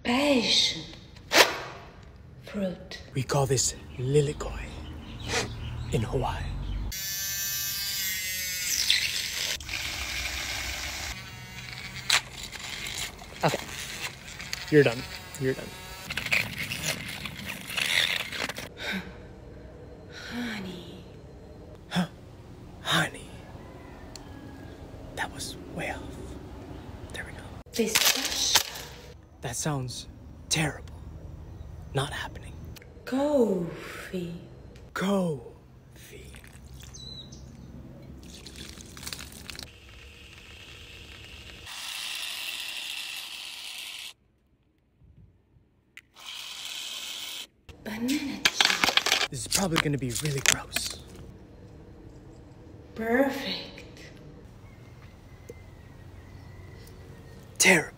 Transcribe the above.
Passion fruit. We call this lilikoi in Hawaii. Okay. You're done. You're done. Honey. Huh. Honey. That was way off. There we go. Pistachio. That sounds terrible. Not happening. Coffee. Coffee. Banana chip. This is probably gonna be really gross. Perfect. Terrible.